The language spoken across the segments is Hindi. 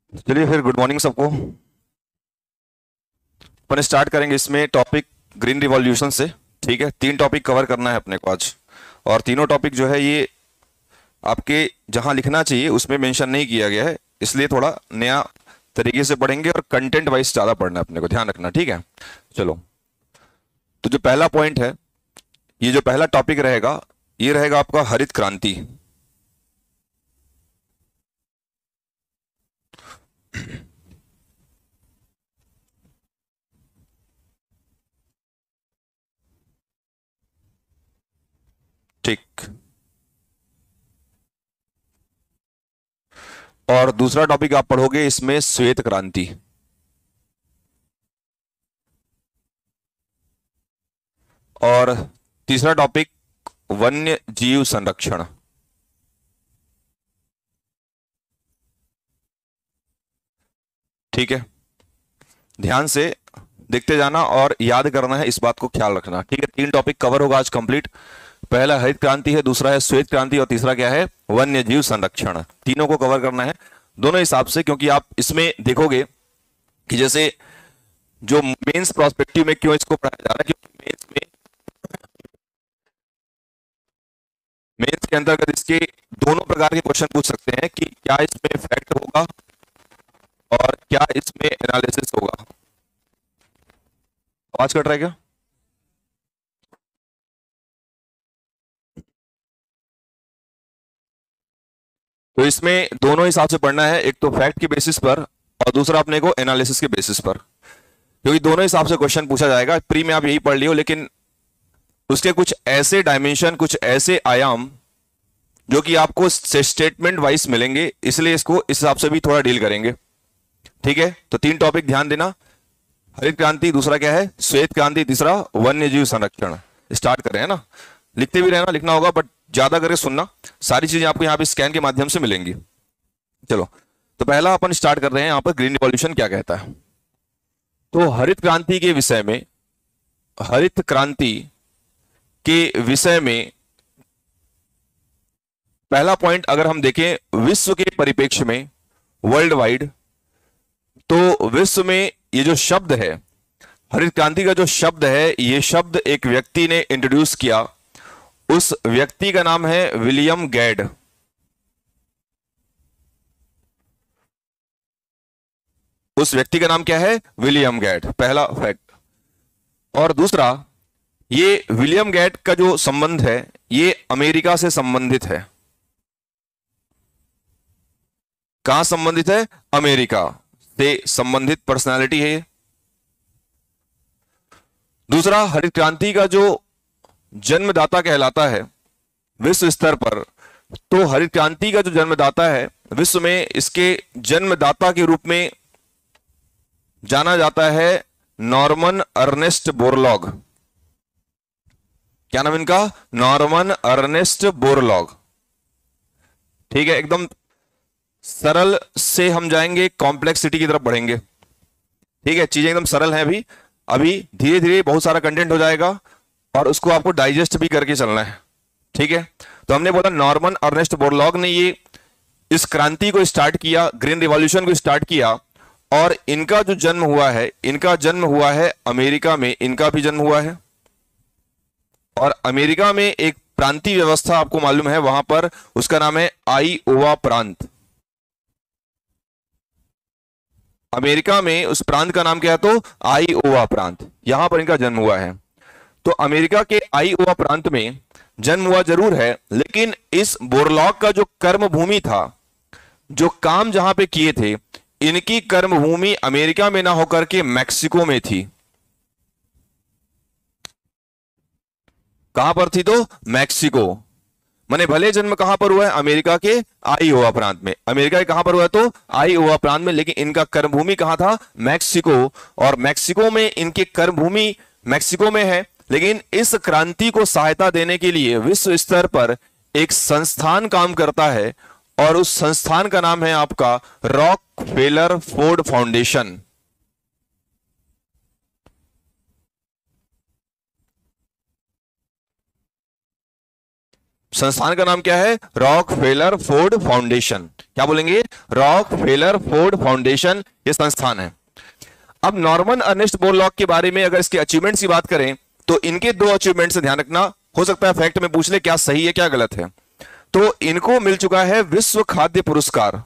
चलिए फिर गुड मॉर्निंग सबको। अपन स्टार्ट करेंगे इसमें टॉपिक ग्रीन रिवॉल्यूशन से। ठीक है, 3 टॉपिक कवर करना है अपने को आज। और तीनों टॉपिक जो है ये आपके जहां लिखना चाहिए उसमें मेंशन नहीं किया गया है, इसलिए थोड़ा नया तरीके से पढ़ेंगे और कंटेंट वाइज ज्यादा पढ़ना है अपने को, ध्यान रखना। ठीक है, चलो। तो जो पहला पॉइंट है, ये जो पहला टॉपिक रहेगा ये रहेगा आपका हरित क्रांति। ठीक। और दूसरा टॉपिक आप पढ़ोगे इसमें श्वेत क्रांति। और तीसरा टॉपिक वन्य जीव संरक्षण। ठीक है, ध्यान से देखते जाना और याद करना है, इस बात को ख्याल रखना। ठीक है, 3 टॉपिक कवर होगा आज कंप्लीट। पहला हरित क्रांति है, दूसरा है श्वेत क्रांति और तीसरा क्या है, वन्य जीव संरक्षण। तीनों को कवर करना है दोनों हिसाब से, क्योंकि आप इसमें देखोगे कि जैसे जो मेंस प्रोस्पेक्टिव में क्यों इसको पढ़ाया जा रहा है, क्योंकि मेंस के अंतर्गत इसके दोनों प्रकार के क्वेश्चन पूछ सकते हैं कि क्या इसमें फैक्ट होगा और क्या इसमें एनालिसिस होगा। आवाज कट रहा है क्या? तो इसमें दोनों हिसाब से पढ़ना है, एक तो फैक्ट के बेसिस पर और दूसरा अपने को एनालिसिस के बेसिस पर, क्योंकि दोनों हिसाब से क्वेश्चन पूछा जाएगा। प्री में आप यही पढ़ लियो, लेकिन उसके कुछ ऐसे डायमेंशन, कुछ ऐसे आयाम जो कि आपको स्टेटमेंट वाइज मिलेंगे, इसलिए इसको इस हिसाब से भी थोड़ा डील करेंगे। ठीक है, तो 3 टॉपिक ध्यान देना। हरित क्रांति, दूसरा क्या है श्वेत क्रांति, तीसरा वन्य जीव संरक्षण। स्टार्ट करें, है ना? लिखते भी रहना, लिखना होगा बट ज्यादा करके सुनना। सारी चीजें आपको यहाँ पे स्कैन के माध्यम से मिलेंगी। चलो, तो पहला अपन स्टार्ट कर रहे हैं यहाँ पर ग्रीन रिवॉल्यूशन क्या कहता है। तो हरित क्रांति के विषय में, हरित क्रांति के विषय में पहला पॉइंट अगर हम देखें विश्व के परिप्रेक्ष्य में, वर्ल्ड वाइड, तो विश्व में ये जो शब्द है, हरित क्रांति का जो शब्द है, ये शब्द एक व्यक्ति ने इंट्रोड्यूस किया। उस व्यक्ति का नाम है विलियम गैड। उस व्यक्ति का नाम क्या है? विलियम गैड, पहला फैक्ट। और दूसरा, ये विलियम गैड का जो संबंध है ये अमेरिका से संबंधित है। कहां संबंधित है? अमेरिका से संबंधित पर्सनालिटी है ये। दूसरा, हरित क्रांति का जो जन्मदाता कहलाता है विश्व स्तर पर, तो हरित क्रांति का जो जन्मदाता है विश्व में, इसके जन्मदाता के रूप में जाना जाता है नॉर्मन अर्नेस्ट बोरलॉग। क्या नाम इनका? Norman Ernest Borlaug. ठीक है, एकदम सरल से हम जाएंगे, कॉम्प्लेक्सिटी की तरफ बढ़ेंगे। ठीक है, चीजें एकदम सरल हैं अभी। अभी धीरे धीरे बहुत सारा कंटेंट हो जाएगा और उसको आपको डाइजेस्ट भी करके चलना है। ठीक है, तो हमने बोला नॉर्मन अर्नेस्ट बोरलॉग ने ये इस क्रांति को स्टार्ट किया, ग्रीन रिवॉल्यूशन को स्टार्ट किया। और इनका जो जन्म हुआ है, इनका जन्म हुआ है अमेरिका में, इनका भी जन्म हुआ है। और अमेरिका में एक प्रांतीय व्यवस्था आपको मालूम है वहां पर, उसका नाम है आईओवा प्रांत। अमेरिका में उस प्रांत का नाम क्या है? तो आईओवा प्रांत, यहां पर इनका जन्म हुआ है। तो अमेरिका के आईओवा प्रांत में जन्म हुआ जरूर है, लेकिन इस बोरलॉग का जो कर्म भूमि था, जो काम जहां पे किए थे, इनकी कर्म भूमि अमेरिका में ना होकर के मैक्सिको में थी। कहां पर थी? तो मैक्सिको। माने भले जन्म कहां पर हुआ है? अमेरिका के आईओवा प्रांत में। अमेरिका के कहां पर हुआ है? तो आईओवा प्रांत में, लेकिन इनका कर्मभूमि कहां था? मैक्सिको। और मैक्सिको में इनकी कर्मभूमि मैक्सिको में है, लेकिन इस क्रांति को सहायता देने के लिए विश्व स्तर पर एक संस्थान काम करता है, और उस संस्थान का नाम है आपका रॉकफेलर फोर्ड फाउंडेशन। संस्थान का नाम क्या है? Rockefeller Ford foundation. क्या बोलेंगे? रॉकफेलर फोर्ड फाउंडेशन, ये संस्थान है। अब नॉर्मन अर्नेस्ट बोरलॉग के बारे में अगर इसके अचीवमेंट्स की बात करें तो इनके 2 अचीवमेंट से ध्यान रखना, हो सकता है फैक्ट में पूछ ले क्या सही है क्या गलत है। तो इनको मिल चुका है विश्व खाद्य पुरस्कार,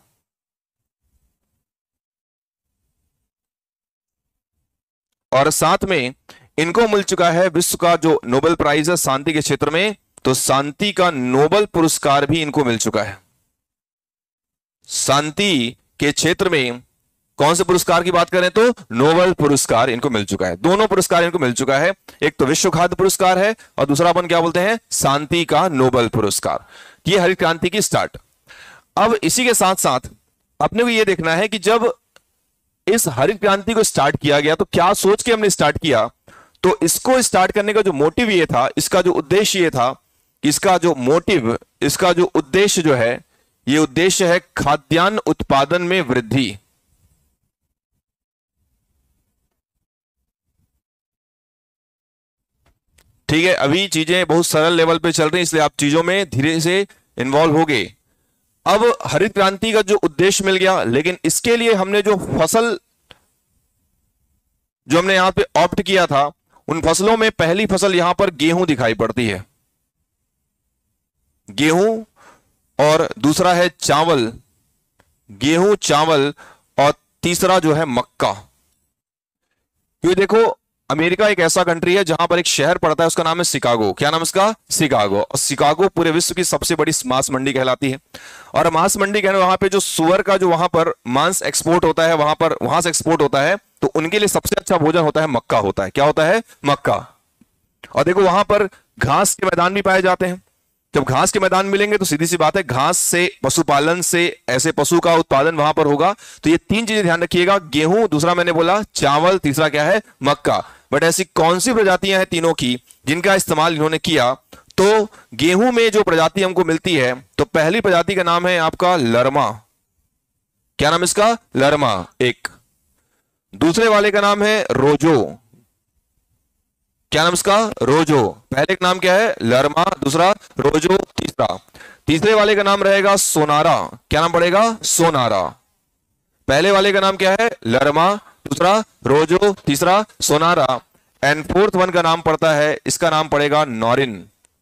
और साथ में इनको मिल चुका है विश्व का जो नोबेल प्राइज है शांति के क्षेत्र में, तो शांति का नोबेल पुरस्कार भी इनको मिल चुका है। शांति के क्षेत्र में कौन से पुरस्कार की बात करें तो नोबेल पुरस्कार इनको मिल चुका है। दोनों पुरस्कार इनको मिल चुका है, एक तो विश्व खाद्य पुरस्कार है और दूसरा अपन क्या बोलते हैं? शांति का नोबेल पुरस्कार। ये हरित क्रांति की स्टार्ट। अब इसी के साथ साथ अपने को यह देखना है कि जब इस हरित क्रांति को स्टार्ट किया गया तो क्या सोच के हमने स्टार्ट किया। तो इसको स्टार्ट करने का जो मोटिव ये था, इसका जो उद्देश्य ये था, इसका जो मोटिव, इसका जो उद्देश्य जो है, ये उद्देश्य है खाद्यान्न उत्पादन में वृद्धि। ठीक है, अभी चीजें बहुत सरल लेवल पे चल रही हैं, इसलिए आप चीजों में धीरे से इन्वॉल्व हो गए। अब हरित क्रांति का जो उद्देश्य मिल गया, लेकिन इसके लिए हमने जो फसल जो हमने यहां पे ऑप्ट किया था, उन फसलों में पहली फसल यहां पर गेहूं दिखाई पड़ती है, गेहूं, और दूसरा है चावल, गेहूं चावल, और तीसरा जो है मक्का। क्योंकि देखो अमेरिका एक ऐसा कंट्री है जहां पर एक शहर पड़ता है, उसका नाम है शिकागो। क्या नाम है उसका? शिकागो। और शिकागो पूरे विश्व की सबसे बड़ी मांस मंडी कहलाती है। और मांस मंडी कहने वहां पे जो सुअर का जो वहां पर मांस एक्सपोर्ट होता है, वहां से एक्सपोर्ट होता है, तो उनके लिए सबसे अच्छा भोजन होता है मक्का होता है। क्या होता है? मक्का। और देखो वहां पर घास के मैदान भी पाए जाते हैं। जब घास के मैदान मिलेंगे तो सीधी सी बात है, घास से, पशुपालन से ऐसे पशु का उत्पादन वहां पर होगा। तो ये 3 चीजें ध्यान रखिएगा, गेहूं, दूसरा मैंने बोला चावल, तीसरा क्या है? मक्का। बट ऐसी कौन सी प्रजातियां हैं तीनों की जिनका इस्तेमाल इन्होंने किया? तो गेहूं में जो प्रजाति हमको मिलती है, तो पहली प्रजाति का नाम है आपका लरमा। क्या नाम इसका? लरमा एक। दूसरे वाले का नाम है रोजो। क्या नाम इसका? रोजो। पहले का नाम क्या है? लरमा, दूसरा रोजो, तीसरा। तीसरे वाले का नाम रहेगा सोनारा। क्या नाम पड़ेगा? सोनारा। पहले वाले का नाम क्या है? लरमा, दूसरा रोजो, तीसरा सोनारा। एंड फोर्थ वन का नाम पड़ता है, इसका नाम पड़ेगा नॉरिन।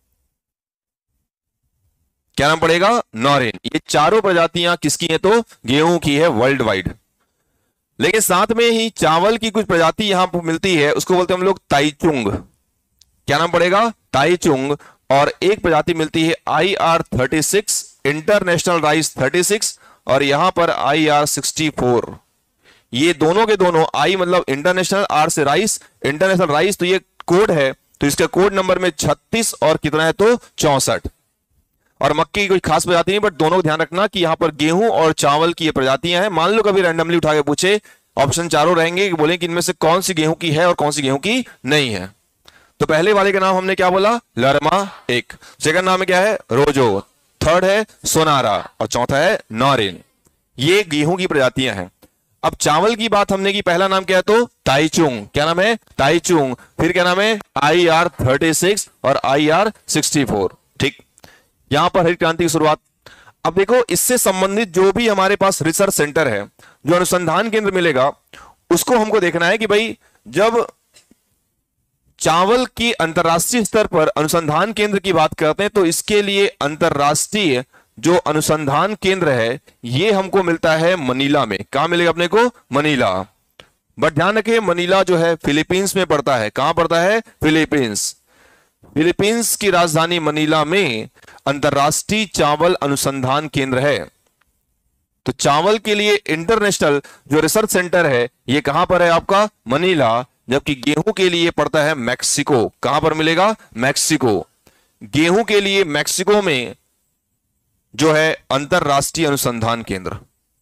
क्या नाम पड़ेगा? नॉरिन। ये चारों प्रजातियां किसकी हैं? तो गेहूं की है वर्ल्ड वाइड। लेकिन साथ में ही चावल की कुछ प्रजाति यहां पर मिलती है, उसको बोलते हैं हम लोग ताइचुंग। क्या नाम पड़ेगा? ताइचुंग। और एक प्रजाति मिलती है IR36, इंटरनेशनल राइस 36, और यहां पर IR64। ये दोनों के दोनों, आई मतलब इंटरनेशनल, आर से राइस, इंटरनेशनल राइस, तो ये कोड है, तो इसका कोड नंबर में 36 और कितना है तो 64। और मक्के की कोई खास प्रजाति नहीं, बट दोनों को ध्यान रखना कि यहां पर गेहूं और चावल की ये प्रजातियां हैं। मान लो कभी रैंडमली उठा के पूछे, ऑप्शन चारों रहेंगे कि बोले कि इनमें से कौन सी गेहूं की है और कौन सी गेहूं की नहीं है। तो पहले वाले का नाम हमने क्या बोला? लरमा एक। सेकंड नाम क्या है? रोजो। थर्ड है सोनारा, और चौथा है नॉरिन। ये गेहूं की प्रजातियां हैं। अब चावल की बात हमने की, पहला नाम क्या है तो ताइचुंग। क्या नाम है? ताइचुंग। फिर क्या नाम है? IR36 और IR64। ठीक, यहां पर हरित क्रांति की शुरुआत। अब देखो इससे संबंधित जो भी हमारे पास रिसर्च सेंटर है, जो अनुसंधान केंद्र मिलेगा, उसको हमको देखना है कि भाई जब चावल की अंतरराष्ट्रीय स्तर पर अनुसंधान केंद्र की बात करते हैं, तो इसके लिए अंतरराष्ट्रीय जो अनुसंधान केंद्र है ये हमको मिलता है मनीला में। कहां मिलेगा अपने को? मनीला। बट ध्यान रखिए मनीला जो है फिलीपींस में पड़ता है। कहां पड़ता है? फिलीपींस। फिलीपींस की राजधानी मनीला में अंतरराष्ट्रीय चावल अनुसंधान केंद्र है। तो चावल के लिए इंटरनेशनल जो रिसर्च सेंटर है ये कहां पर है आपका? मनीला। जबकि गेहूं के लिए पड़ता है मैक्सिको। कहां पर मिलेगा? मैक्सिको। गेहूं के लिए मैक्सिको में जो है अंतरराष्ट्रीय अनुसंधान केंद्र।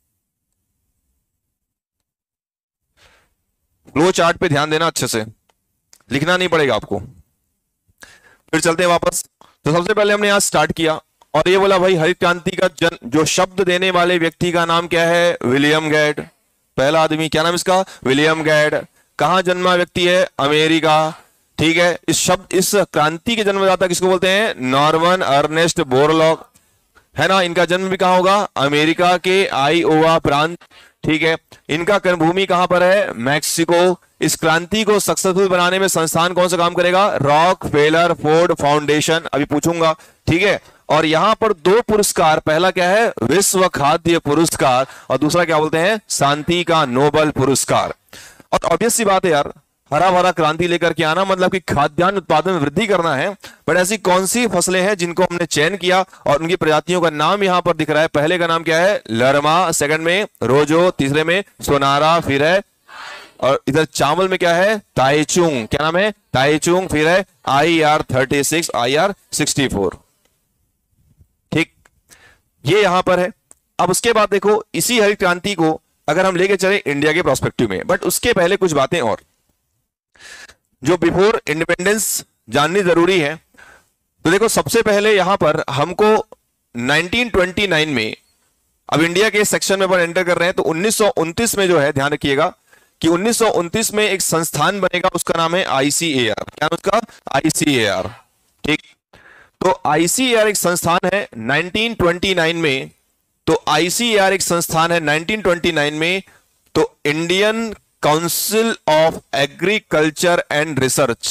फ्लो चार्ट पे ध्यान देना, अच्छे से लिखना नहीं पड़ेगा आपको। फिर चलते हैं वापस। तो सबसे पहले हमने यहां स्टार्ट किया और ये बोला भाई हरित क्रांति का जो शब्द देने वाले व्यक्ति का नाम क्या है? William Gate. पहला आदमी, क्या नाम इसका? William Gate. कहां जन्मा व्यक्ति है? अमेरिका। ठीक है, इस क्रांति के जन्मदाता किसको बोलते हैं? नॉर्मन अर्नेस्ट बोरलॉग, है ना। इनका जन्म भी कहां होगा? अमेरिका के आईओवा प्रांत, ठीक है। इनका कर्मभूमि कहां पर है? मैक्सिको। इस क्रांति को सक्सेसफुल बनाने में संस्थान कौन सा काम करेगा? रॉक फेलर फोर्ड फाउंडेशन, अभी पूछूंगा, ठीक है। और यहां पर 2 पुरस्कार, पहला क्या है? विश्व खाद्य पुरस्कार, और दूसरा क्या बोलते हैं? शांति का नोबल पुरस्कार। और ऑब्वियस सी बात है यार, हरा भरा क्रांति लेकर के आना मतलब कि खाद्यान्न उत्पादन में वृद्धि करना है। बट ऐसी कौन सी फसलें हैं जिनको हमने चयन किया और उनकी प्रजातियों का नाम यहां पर दिख रहा है? पहले का नाम क्या है? लरमा, सेकंड में रोजो, तीसरे में सोनारा, फिर है, और इधर चावल में क्या है? ताइचुंग, क्या नाम है? ताइचुंग, फिर है IR36, IR64, ठीक, ये यहां पर है। अब उसके बाद देखो, इसी हरित क्रांति को अगर हम लेके चले इंडिया के प्रोस्पेक्टिव में, बट उसके पहले कुछ बातें और जो बिफोर इंडिपेंडेंस जाननी जरूरी है। तो देखो, सबसे पहले यहां पर हमको 1929 में, अब इंडिया के सेक्शन में अपन एंटर कर रहे हैं, तो 1929 में जो है, ध्यान रखिएगा कि 1929 में एक संस्थान बनेगा, उसका नाम है ICAR। क्या नाम उसका? ICAR, ठीक। तो ICAR एक संस्थान है 1929 में, तो ICAR एक संस्थान है 1929 में, तो Indian council of agriculture and research,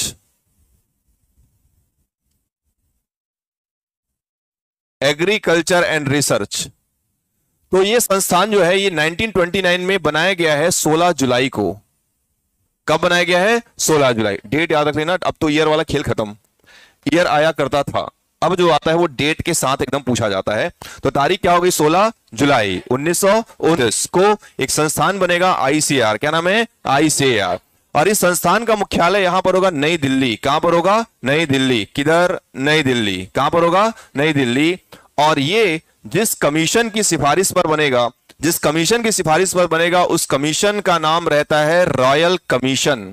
agriculture and research. तो ये संस्थान जो है ये 1929 में बनाया गया है 16 जुलाई को। कब बनाया गया है? 16 जुलाई। डेट याद रख लेना, अब तो ईयर वाला खेल खत्म, ईयर आया करता था, अब जो आता है वो डेट के साथ एकदम पूछा जाता है। तो तारीख क्या हो गई? 16 जुलाई 1929 को एक संस्थान बनेगा ICAR। क्या नाम है? ICAR। और इस संस्थान का मुख्यालय यहां पर होगा नई दिल्ली। कहां पर होगा? नई दिल्ली। किधर? नई दिल्ली। कहां पर होगा? नई दिल्ली। और ये जिस कमीशन की सिफारिश पर बनेगा, जिस कमीशन की सिफारिश पर बनेगा, उस कमीशन का नाम रहता है रॉयल कमीशन।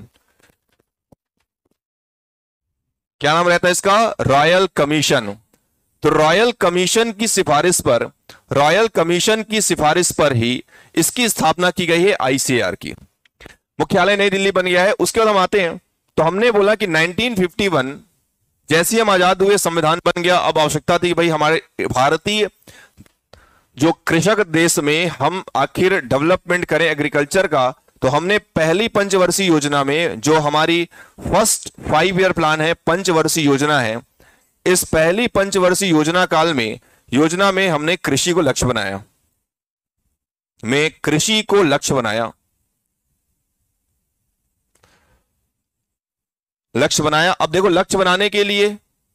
क्या नाम रहता है इसका? Royal commission. तो रॉयल कमीशन की सिफारिश पर, रॉयल कमीशन की सिफारिश पर ही इसकी स्थापना की गई है ICAR की। मुख्यालय नई दिल्ली बन गया है। उसके बाद हम आते हैं, तो हमने बोला कि 1951 जैसे हम आजाद हुए, संविधान बन गया। अब आवश्यकता थी कि भाई हमारे भारतीय जो कृषक देश में हम आखिर डेवलपमेंट करें एग्रीकल्चर का। तो हमने पहली पंचवर्षीय योजना में, जो हमारी फर्स्ट 5 ईयर प्लान है, पंचवर्षीय योजना है, इस पहली पंचवर्षीय योजना काल में, योजना में हमने कृषि को लक्ष्य बनाया, में कृषि को लक्ष्य बनाया, लक्ष्य बनाया। अब देखो, लक्ष्य बनाने के लिए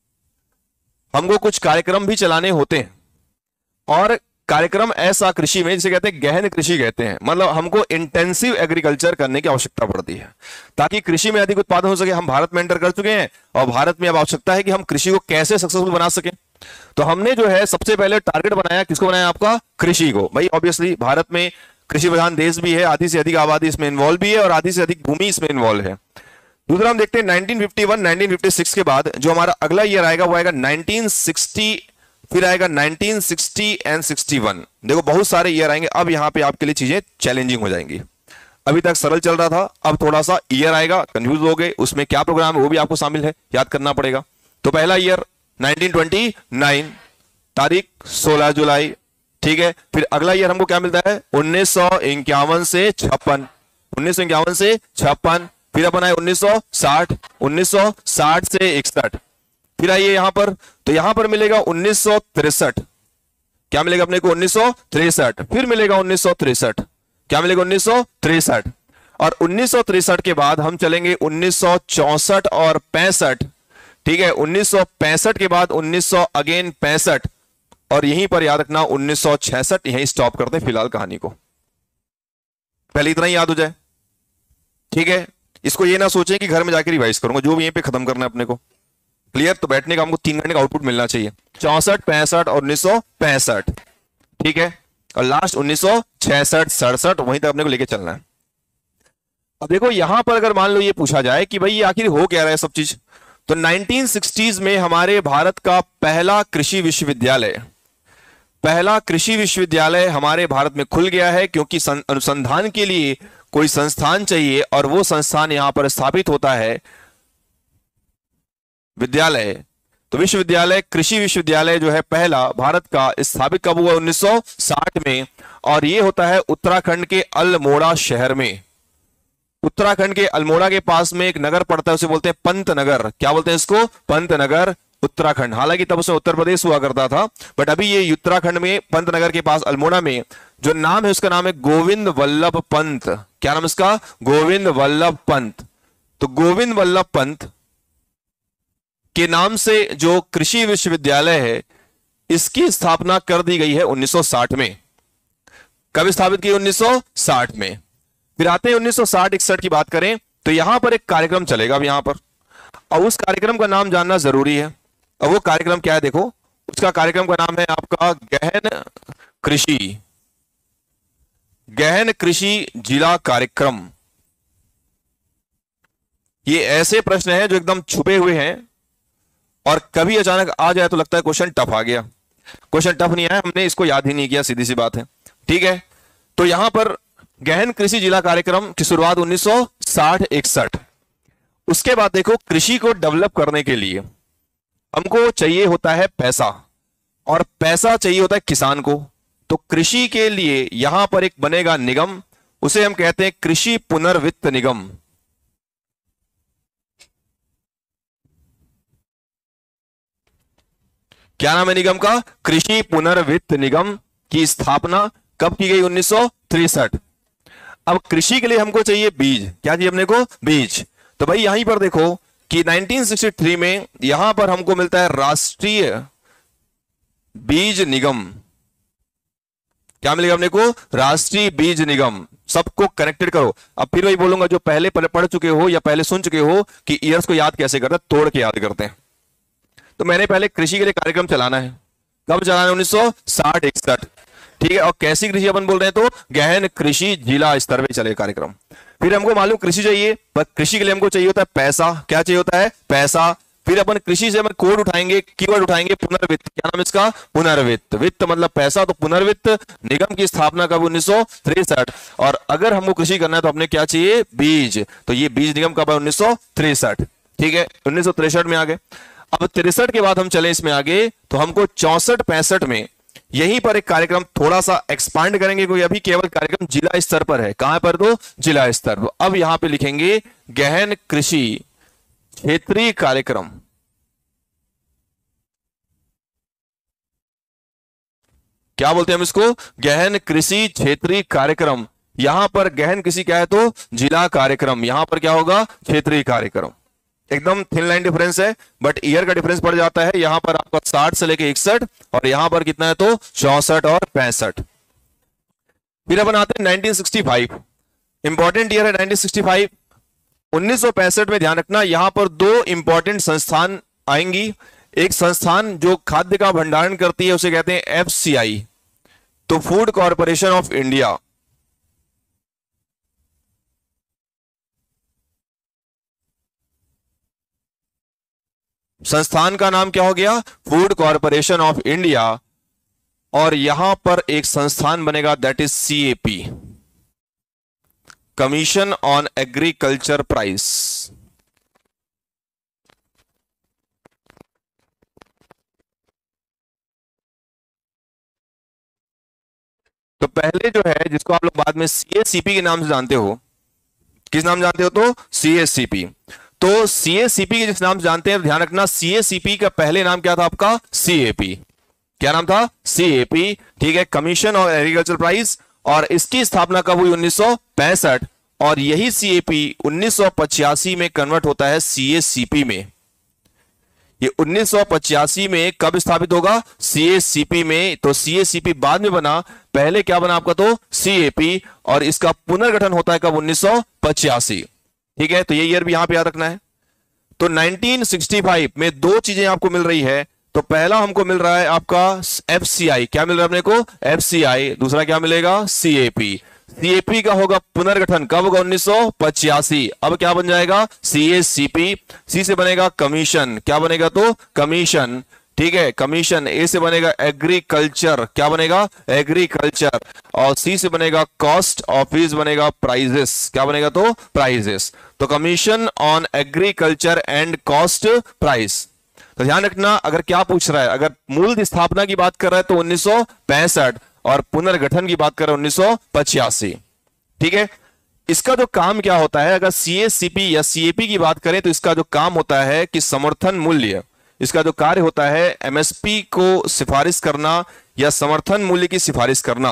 हमको कुछ कार्यक्रम भी चलाने होते हैं, और कार्यक्रम ऐसा कृषि में जिसे कहते हैं गहन कृषि कहते हैं, मतलब हमको इंटेंसिव एग्रीकल्चर करने की आवश्यकता पड़ती है ताकि कृषि में अधिक उत्पादन हो सके। हम भारत में एंटर कर चुके हैं और भारत में अब आवश्यकता है कि हम कृषि को कैसे सक्सेसफुल बना सके। तो हमने जो है सबसे पहले टारगेट बनाया, किसको बनाया? आपका कृषि को। भाई ऑब्वियसली भारत में कृषि प्रधान देश भी है, आधी से अधिक आबादी इसमें इन्वॉल्व भी है और आधी से अधिक भूमि इसमें इन्वॉल्व है। दूसरा हम देखते हैं 1951 1956 के बाद जो हमारा अगला ईयर आएगा वो आएगा 1960, फिर आएगा 1960 एंड 61। देखो बहुत सारे ईयर आएंगे। अब यहां पे आपके लिए चीजें चैलेंजिंग हो जाएंगी। अभी तक सरल चल रहा था, अब थोड़ा सा ईयर आएगा, कंफ्यूज हो गए, उसमें क्या प्रोग्राम है वो भी आपको शामिल है, याद करना पड़ेगा। तो पहला ईयर 1929, तारीख 16 जुलाई, ठीक है। फिर अगला ईयर हमको क्या मिलता है? 1951 से 56, 1951 से 56। फिर अपन आए 1960, 1960 से 61। फिर आइए यहां पर, तो यहां पर मिलेगा 1963। क्या मिलेगा अपने को? 1963। फिर मिलेगा 1963। क्या मिलेगा? 1963। और 1963 के बाद हम चलेंगे 1964 और 65, ठीक है। 1965 के बाद 1900 अगेन 65, और यहीं पर याद रखना 1966। यहीं स्टॉप करते हैं फिलहाल कहानी को, पहले इतना ही याद हो जाए, ठीक है। इसको ये ना सोचें कि घर में जाकर रिवाइज करूंगा, जो भी यहीं पे खत्म करना है अपने को, क्लियर। तो बैठने का हमको 3 घंटे का आउटपुट मिलना चाहिए। 64, 65 और 1965, ठीक है। और लास्ट 1966, 67, वहीं तक अपने को लेके चलना है। अब देखो यहां पर अगर मान लो ये पूछा जाए कि भाई ये आखिर हो क्या रहा है सब चीज, तो 1960s में हमारे भारत का पहला कृषि विश्वविद्यालय, पहला कृषि विश्वविद्यालय हमारे भारत में खुल गया है, क्योंकि अनुसंधान के लिए कोई संस्थान चाहिए और वो संस्थान यहां पर स्थापित होता है विद्यालय, तो विश्वविद्यालय कृषि विश्वविद्यालय जो है पहला भारत का स्थापित कब हुआ? 1960 में, और ये होता है उत्तराखंड के अल्मोड़ा शहर में। उत्तराखंड के अल्मोड़ा के पास में एक नगर पड़ता है, उसे बोलते हैं पंतनगर। क्या बोलते हैं इसको? पंतनगर, उत्तराखंड। हालांकि तब उसमें उत्तर प्रदेश हुआ करता था, बट अभी ये उत्तराखंड में पंतनगर के पास अल्मोड़ा में जो नाम है उसका नाम है गोविंद वल्लभ पंत। क्या नाम इसका? गोविंद वल्लभ पंत। तो गोविंद वल्लभ पंत के नाम से जो कृषि विश्वविद्यालय है इसकी स्थापना कर दी गई है 1960 में। कब स्थापित की? 1960 में। फिर आते हैं 1960-61 की बात करें तो यहां पर एक कार्यक्रम चलेगा अब यहां पर, और उस कार्यक्रम का नाम जानना जरूरी है। और वो कार्यक्रम क्या है? देखो, उसका कार्यक्रम का नाम है आपका गहन कृषि जिला कार्यक्रम। ये ऐसे प्रश्न हैं जो एकदम छुपे हुए हैं, और कभी अचानक आ जाए तो लगता है क्वेश्चन टफ आ गया। क्वेश्चन टफ नहीं आया, हमने इसको याद ही नहीं किया, सीधी सी बात है। ठीक है, तो यहां पर गहन कृषि जिला कार्यक्रम की शुरुआत 1960-61। उसके बाद देखो, कृषि को डेवलप करने के लिए हमको चाहिए होता है पैसा, और पैसा चाहिए होता है किसान को। तो कृषि के लिए यहां पर एक बनेगा निगम, उसे हम कहते हैं कृषि पुनर्वित्त निगम। क्या नाम है निगम का? कृषि पुनर्वित्त निगम की स्थापना कब की गई? 1963। अब कृषि के लिए हमको चाहिए बीज। क्या चाहिए अपने को? बीज। तो भाई यहीं पर देखो कि 1963 में यहां पर हमको मिलता है राष्ट्रीय बीज निगम। क्या मिलेगा अपने को? राष्ट्रीय बीज निगम। सबको कनेक्टेड करो। अब फिर वही बोलूंगा, जो पहले पढ़ चुके हो या पहले सुन चुके हो कि ईयर्स को याद कैसे करते हैं, तोड़ के याद करते हैं। तो मैंने पहले कृषि के लिए कार्यक्रम चलाना है। कब चलाना है? 1960-61। ठीक है, और कैसी कृषि अपन बोल रहे हैं? तो गहन कृषि जिला स्तर पे चले कार्यक्रम। फिर हमको मालूम कृषि चाहिए, पर कृषि के लिए हमको चाहिए होता है पैसा। क्या चाहिए होता है? पैसा। फिर अपन कृषि से कोड उठाएंगे, कीवर्ड उठाएंगे, पुनर्वित्त। क्या नाम इसका? पुनर्वित्त। वित्त मतलब पैसा, तो पुनर्वित्त निगम की स्थापना कब? 1963। और अगर हमको कृषि करना है तो अपने क्या चाहिए? बीज। तो ये बीज निगम कब है? 1963। ठीक है, 1963 में आ गए। अब 63 के बाद हम चले इसमें आगे, तो हमको 64-65 में यहीं पर एक कार्यक्रम थोड़ा सा एक्सपांड करेंगे, क्योंकि अभी केवल कार्यक्रम जिला स्तर पर है। कहां पर? तो जिला स्तर। अब यहां पे लिखेंगे गहन कृषि क्षेत्रीय कार्यक्रम। क्या बोलते हैं हम इसको? गहन कृषि क्षेत्रीय कार्यक्रम। यहां पर गहन कृषि क्या है? तो जिला कार्यक्रम। यहां पर क्या होगा? क्षेत्रीय कार्यक्रम। एकदम थिन लाइन डिफरेंस है, बट ईयर का डिफरेंस पड़ जाता है। यहां पर आपका 60 से लेके 61, और यहां पर कितना है? तो 64 और 65। फिर अपन आते हैं 1965। इंपॉर्टेंट ईयर है 1965। 1965 में ध्यान रखना, यहां पर दो इंपॉर्टेंट संस्थान आएंगी। एक संस्थान जो खाद्य का भंडारण करती है उसे कहते हैं FCI, तो फूड कॉरपोरेशन ऑफ इंडिया। संस्थान का नाम क्या हो गया? Food corporation of India. और यहां पर एक संस्थान बनेगा, that is CAP, commission on agriculture price. तो पहले जो है, जिसको आप लोग बाद में CACP के नाम से जानते हो, किस नाम जानते हो? तो CACP। तो CACP के जिस नाम से जानते हैं, ध्यान रखना, CACP का पहले नाम क्या था आपका? CAP। क्या नाम था? CAP। ठीक है, कमीशन ऑन एग्रीकल्चर प्राइस। और इसकी स्थापना कब हुई? 1965। और यही CAP 1985 में कन्वर्ट होता है CACP में। ये 1985 में कब स्थापित होगा? CACP में। तो CACP बाद में बना, पहले क्या बना आपका? तो CAP। और इसका पुनर्गठन होता है कब? 1985। ठीक है, तो ये ईयर भी यहां पे याद रखना है। तो 1965 में दो चीजें आपको मिल रही है। तो पहला हमको मिल रहा है आपका FCI। क्या मिल रहा है अपने को? FCI। दूसरा क्या मिलेगा? CAP। CAP का होगा पुनर्गठन, कब होगा? 1985। अब क्या बन जाएगा? CACP। C से बनेगा कमीशन। क्या बनेगा? तो कमीशन। ठीक है, कमीशन ए से बनेगा एग्रीकल्चर, क्या बनेगा एग्रीकल्चर, और सी से बनेगा कॉस्ट, ऑफिस बनेगा प्राइजेस, क्या बनेगा तो प्राइजेस। तो commission on agriculture and cost price. तो ध्यान रखना, अगर क्या पूछ रहा है, अगर मूल स्थापना की बात कर रहा है तो 1965 और पुनर्गठन की बात कर रहा है 1985। ठीक है, इसका जो काम क्या होता है, अगर सीएसीपी या सीएपी की बात करें तो इसका जो काम होता है कि समर्थन मूल्य, इसका जो कार्य होता है एमएसपी को सिफारिश करना या समर्थन मूल्य की सिफारिश करना।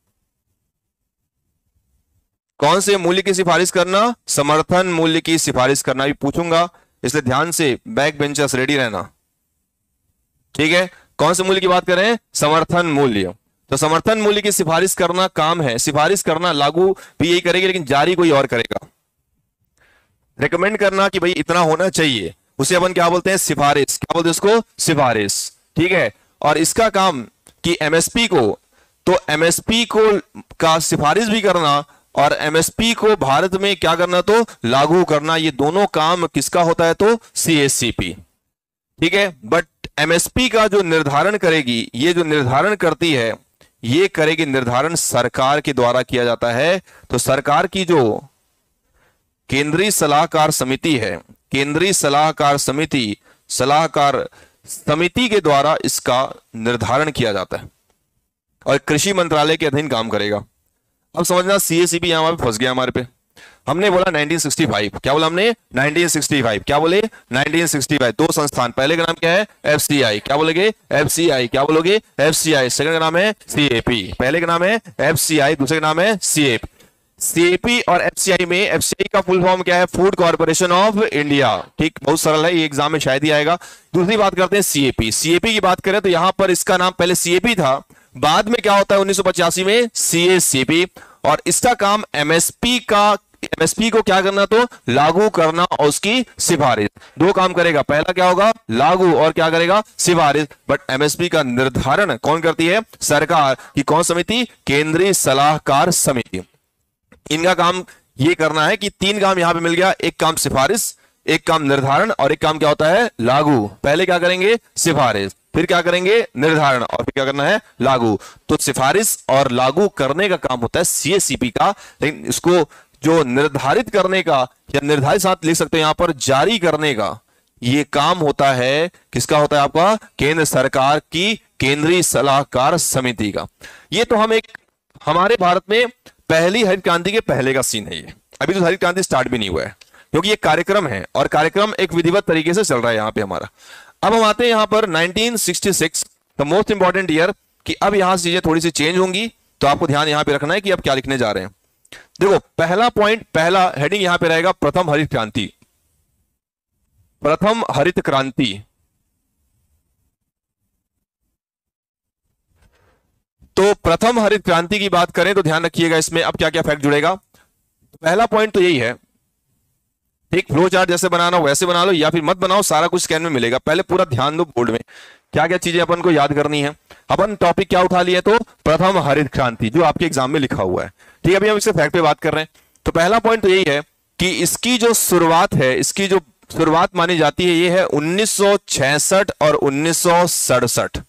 कौन से मूल्य की सिफारिश करना, समर्थन मूल्य की सिफारिश करना भी पूछूंगा, इसलिए ध्यान से बैक बेंचर्स रेडी रहना। ठीक है, कौन से मूल्य की बात करें, समर्थन मूल्य। तो समर्थन मूल्य की सिफारिश करना काम है, सिफारिश करना लागू भी यही करेगी लेकिन जारी कोई और करेगा। रेकमेंड करना कि भाई इतना होना चाहिए, उसे अपन क्या बोलते हैं, सिफारिश, क्या बोलते हैं उसको, सिफारिश। ठीक है, और इसका काम कि एमएसपी को, तो एमएसपी को का सिफारिश भी करना और एमएसपी को भारत में क्या करना, तो लागू करना, ये दोनों काम किसका होता है, तो सीएससीपी। ठीक है, बट एमएसपी का जो निर्धारण करेगी, ये जो निर्धारण करती है, ये करेगी निर्धारण सरकार के द्वारा किया जाता है। तो सरकार की जो केंद्रीय सलाहकार समिति है, केंद्रीय सलाहकार समिति के द्वारा इसका निर्धारण किया जाता है और कृषि मंत्रालय के अधीन काम करेगा। अब समझना, सीएसीपी यहां पे फंस गया हमारे पे। हमने बोला 1965, क्या बोला हमने 1965, क्या बोले 1965। दो संस्थान, पहले का नाम क्या है एफसीआई, क्या बोलोगे एफसीआई, क्या बोलोगे एफसीआई। सेकंड का नाम है सीएपी, पहले का नाम है एफसीआई, दूसरे का नाम है सीएपी। सीएपी और एफसीआई में, एफसीआई का फुल फॉर्म क्या है, फूड कॉर्पोरेशन ऑफ इंडिया। ठीक, बहुत सरल है, ये एग्जाम में शायद ही आएगा। दूसरी बात करते हैं सीएपी। सीएपी की बात करें तो यहां पर इसका नाम पहले सीएपी था, बाद में क्या होता है 1985 में सीएसीपी, और इसका काम एमएसपी को क्या करना, तो लागू करना और उसकी सिफारिश। दो काम करेगा, पहला क्या होगा लागू, और क्या करेगा सिफारिश। बट एमएसपी का निर्धारण कौन करती है, सरकार की। कौन समिति, केंद्रीय सलाहकार समिति। इनका काम ये करना है कि तीन काम यहां पे मिल गया, एक काम सिफारिश, एक काम निर्धारण, और एक काम क्या होता है लागू। पहले क्या करेंगे सिफारिश, फिर क्या करेंगे निर्धारण, और फिर क्या करना है लागू। तो सिफारिश और लागू करने का काम होता है सीएसीपी का, लेकिन इसको जो निर्धारित करने का, या निर्धारित साथ लिख सकते हैं यहां पर, जारी करने का, ये काम होता है किसका, होता है आपका केंद्र सरकार की केंद्रीय सलाहकार समिति का। ये तो हम एक, हमारे भारत में पहली हरित क्रांति के पहले का सीन है ये। अभी तो हरित क्रांति स्टार्ट भी नहीं हुआ है, क्योंकि ये कार्यक्रम है और कार्यक्रम एक विधिवत तरीके से चल रहा है यहां पे हमारा। अब हम आते हैं यहां पर 1966, द मोस्ट इंपॉर्टेंट ईयर, कि अब यहां से चीजें थोड़ी सी चेंज होंगी, तो आपको ध्यान यहां पे रखना है कि अब क्या लिखने जा रहे हैं। देखो, पहला पॉइंट, पहला हेडिंग यहां पे रहेगा प्रथम हरित क्रांति। प्रथम हरित क्रांति, तो प्रथम हरित क्रांति की बात करें तो ध्यान रखिएगा इसमें अब क्या क्या फैक्ट जुड़ेगा। पहला पॉइंट तो यही है, ठीक, फ्लो चार्ट जैसे बनाना हो वैसे बना लो या फिर मत बनाओ, सारा कुछ स्कैन में मिलेगा। पहले पूरा ध्यान दो बोर्ड में क्या क्या चीजें अपन को याद करनी है। अपन टॉपिक क्या उठा लिए, तो प्रथम हरित क्रांति, जो आपके एग्जाम में लिखा हुआ है। ठीक है, अभी हम इससे फैक्ट पे बात कर रहे हैं। तो पहला पॉइंट तो यही है कि इसकी जो शुरुआत है, इसकी जो शुरुआत मानी जाती है, ये है 1966 और 1967।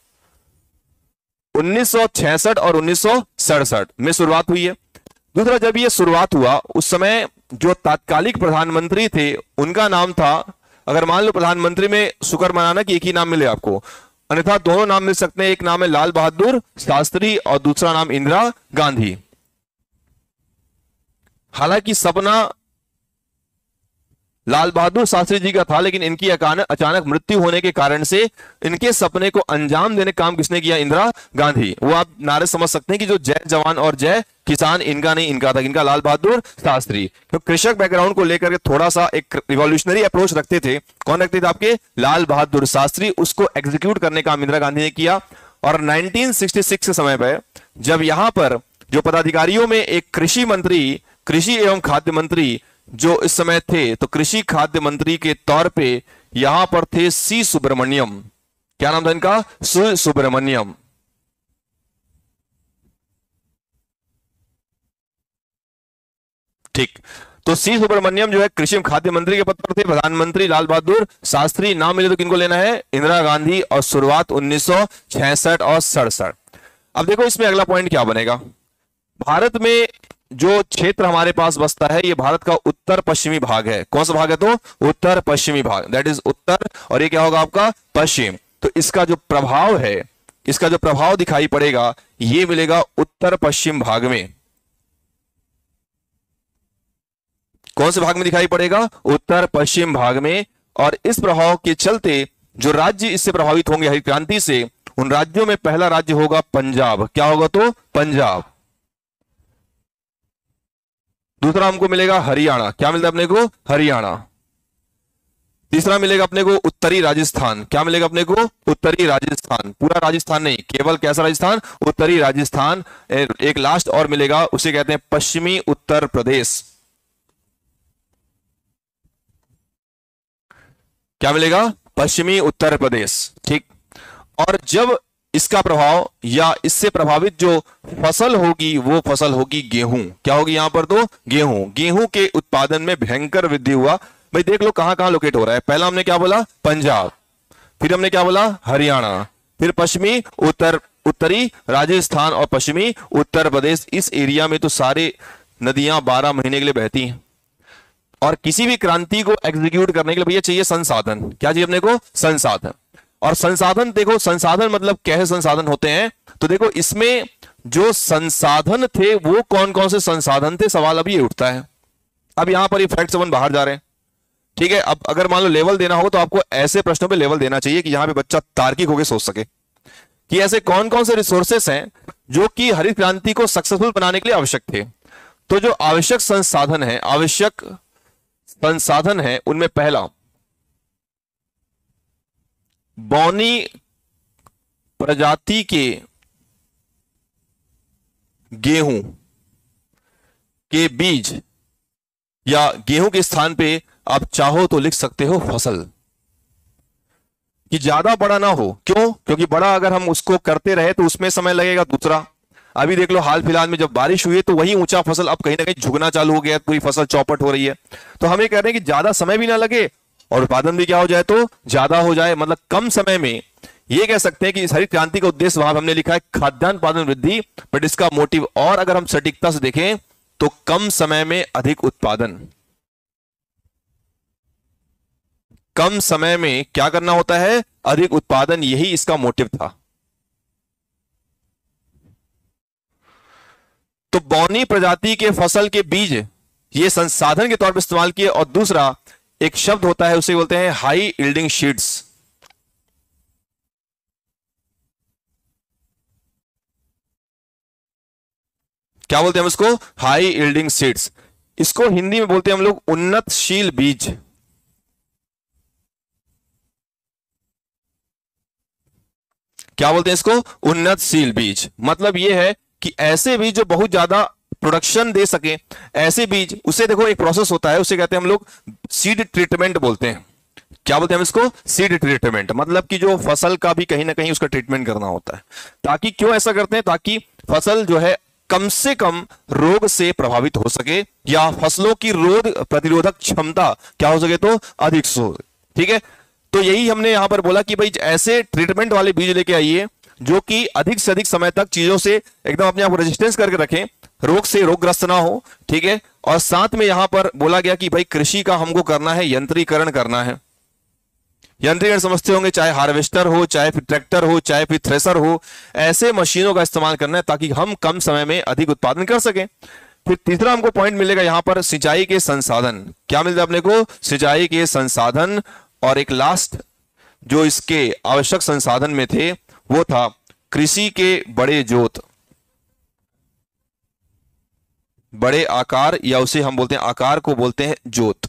1966 और 1967 में शुरुआत हुई है। दूसरा, जब ये शुरुआत हुआ उस समय जो तात्कालिक प्रधानमंत्री थे उनका नाम था, अगर मान लो प्रधानमंत्री में शुक्र मनाना कि एक ही नाम मिले आपको, अन्यथा दोनों नाम मिल सकते हैं। एक नाम है लाल बहादुर शास्त्री और दूसरा नाम इंदिरा गांधी। हालांकि सपना लाल बहादुर शास्त्री जी का था, लेकिन इनकी अचानक मृत्यु होने के कारण से इनके सपने को अंजाम देने का काम किसने किया, इंदिरा गांधी। वो आप नारे समझ सकते हैं कि जो जय जवान और जय किसान, इनका नहीं, इनका था, इनका लाल बहादुर शास्त्री। तो कृषक बैकग्राउंड को लेकर के थोड़ा सा एक रिवॉल्यूशनरी अप्रोच रखते थे। कौन रखते थे, आपके लाल बहादुर शास्त्री। उसको एग्जीक्यूट करने का काम इंदिरा गांधी ने किया। और 1966 के समय पर जब यहां पर जो पदाधिकारियों में एक कृषि मंत्री, कृषि एवं खाद्य मंत्री जो इस समय थे, तो कृषि खाद्य मंत्री के तौर पे यहां पर थे सी सुब्रमण्यम। क्या नाम था इनका, सी सुब्रमण्यम। ठीक। तो सी सुब्रमण्यम जो है कृषि एवं खाद्य मंत्री के पद पर थे। प्रधानमंत्री लाल बहादुर शास्त्री, नाम मिले तो किनको लेना है, इंदिरा गांधी, और शुरुआत 1966 और 67। अब देखो इसमें अगला पॉइंट क्या बनेगा। भारत में जो क्षेत्र हमारे पास बसता है ये भारत का उत्तर पश्चिमी भाग है। कौन सा भाग है, तो उत्तर पश्चिमी भाग, दैट इज उत्तर, और ये क्या होगा आपका पश्चिम। तो इसका जो प्रभाव है, इसका जो प्रभाव दिखाई पड़ेगा ये मिलेगा उत्तर पश्चिम भाग में। कौन से भाग में दिखाई पड़ेगा, उत्तर पश्चिम भाग में। और इस प्रभाव के चलते जो राज्य इससे प्रभावित होंगे हरित क्रांति से, उन राज्यों में पहला राज्य होगा पंजाब। क्या होगा, तो पंजाब। दूसरा हमको मिलेगा हरियाणा। क्या मिलता है अपने को, हरियाणा। तीसरा मिलेगा अपने को उत्तरी राजस्थान। क्या मिलेगा अपने को, उत्तरी राजस्थान। पूरा राजस्थान नहीं, केवल कैसा राजस्थान, उत्तरी राजस्थान। एक लास्ट और मिलेगा, उसे कहते हैं पश्चिमी उत्तर प्रदेश। क्या मिलेगा, पश्चिमी उत्तर प्रदेश। ठीक। और जब इसका प्रभाव या इससे प्रभावित जो फसल होगी वो फसल होगी गेहूं। क्या होगी यहां पर, तो गेहूं। गेहूं के उत्पादन में भयंकर वृद्धि हुआ। भाई देख लो कहां कहां लोकेट हो रहा है। पहला हमने क्या बोला, पंजाब, फिर हमने क्या बोला, हरियाणा, फिर पश्चिमी उत्तरी राजस्थान और पश्चिमी उत्तर प्रदेश। इस एरिया में तो सारे नदियां 12 महीने के लिए बहती हैं। और किसी भी क्रांति को एग्जीक्यूट करने के लिए भैया चाहिए संसाधन। क्या चाहिए अपने को, संसाधन। और संसाधन देखो, संसाधन मतलब कैसे संसाधन होते हैं, तो देखो इसमें जो संसाधन थे वो कौन कौन से संसाधन थे, सवाल अभी ये उठता है। अब यहां पर ये फैक्ट अपन बाहर जा रहे हैं, ठीक है। अब अगर मान लो लेवल देना हो तो आपको ऐसे प्रश्नों पे लेवल देना चाहिए कि यहां पे बच्चा तार्किक होकर सोच सके कि ऐसे कौन कौन से रिसोर्सेस हैं जो कि हरित क्रांति को सक्सेसफुल बनाने के लिए आवश्यक थे। तो जो आवश्यक संसाधन है उनमें पहला बौनी प्रजाति के गेहूं के बीज, या गेहूं के स्थान पे आप चाहो तो लिख सकते हो फसल, कि ज्यादा बड़ा ना हो। क्यों, क्योंकि बड़ा अगर हम उसको करते रहे तो उसमें समय लगेगा। दूसरा, अभी देख लो हाल फिलहाल में जब बारिश हुई है तो वही ऊंचा फसल अब कहीं ना कहीं झुकना चालू हो गया, पूरी फसल चौपट हो रही है। तो हम ये कह रहे हैं कि ज्यादा समय भी ना लगे और उत्पादन भी क्या हो जाए, तो ज्यादा हो जाए। मतलब कम समय में, ये कह सकते हैं कि इस हरित क्रांति का उद्देश्य वहां हमने लिखा है खाद्यान्न उत्पादन वृद्धि, बट इसका मोटिव और अगर हम सटीकता से देखें तो कम समय में अधिक उत्पादन। कम समय में क्या करना होता है, अधिक उत्पादन, यही इसका मोटिव था। तो बौनी प्रजाति के फसल के बीज ये संसाधन के तौर पर इस्तेमाल किए। और दूसरा एक शब्द होता है उसे बोलते हैं हाई यील्डिंग सीड्स। क्या बोलते हैं हम इसको, हाई यील्डिंग सीड्स। इसको हिंदी में बोलते हैं हम लोग उन्नतशील बीज। क्या बोलते हैं इसको, उन्नतशील बीज। मतलब यह है कि ऐसे बीज जो बहुत ज्यादा प्रोडक्शन दे सके, ऐसे बीज। उसे देखो एक प्रोसेस होता है, उसे कहते हैं हम लोग सीड ट्रीटमेंट बोलते हैं। क्या बोलते हैं हम इसको, सीड ट्रीटमेंट। मतलब कि जो फसल का भी कहीं ना कहीं उसका ट्रीटमेंट करना होता है। ताकि क्यों ऐसा करते हैं, ताकि फसल जो है कम से कम रोग से प्रभावित हो सके, या फसलों की रोग प्रतिरोधक क्षमता क्या हो सके, तो अधिक हो। ठीक है। तो यही हमने यहां पर बोला कि भाई ऐसे ट्रीटमेंट वाले बीज लेके आइए जो कि अधिक से अधिक समय तक चीजों से एकदम अपने आप को रेजिस्टेंस करके रखें, रोग से रोगग्रस्त ना हो। ठीक है। और साथ में यहां पर बोला गया कि भाई कृषि का हमको करना है, यंत्रीकरण करना है। यंत्रीकरण समझते होंगे, चाहे हार्वेस्टर हो, चाहे फिर ट्रैक्टर हो, चाहे फिर थ्रेसर हो, ऐसे मशीनों का इस्तेमाल करना है ताकि हम कम समय में अधिक उत्पादन कर सकें। फिर तीसरा हमको पॉइंट मिलेगा यहां पर सिंचाई के संसाधन। क्या मिलता है अपने को, सिंचाई के संसाधन। और एक लास्ट जो इसके आवश्यक संसाधन में थे वो था कृषि के बड़े जोत, बड़े आकार, या उसे हम बोलते हैं आकार को बोलते हैं जोत।